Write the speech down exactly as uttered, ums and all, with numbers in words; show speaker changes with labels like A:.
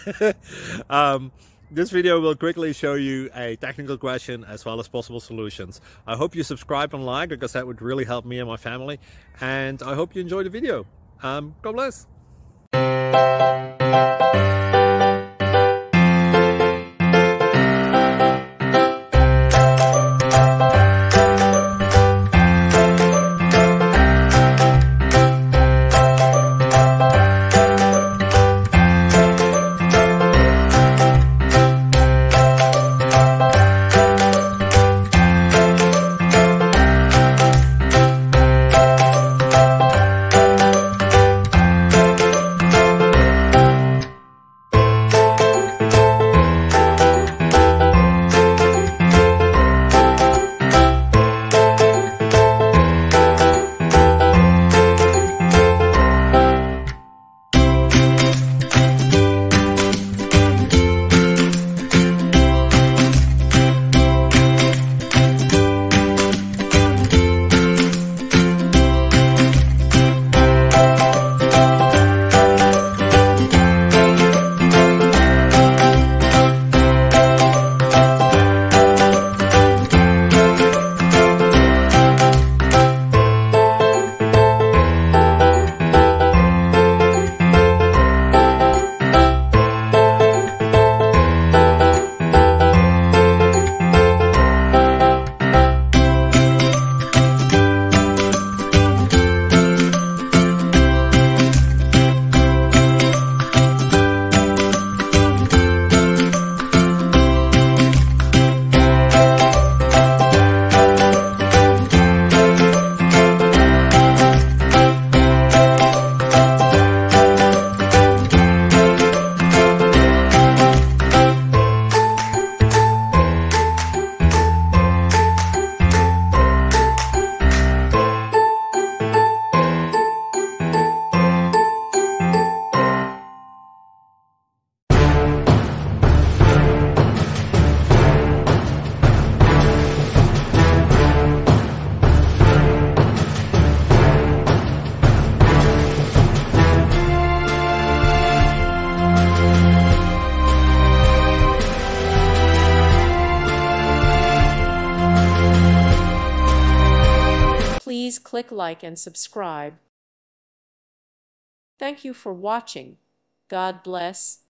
A: um, this video will quickly show you a technical question as well as possible solutions. I hope you subscribe and like, because that would really help me and my family. And I hope you enjoy the video. Um, God bless.
B: Please click like and subscribe. Thank you for watching. God bless.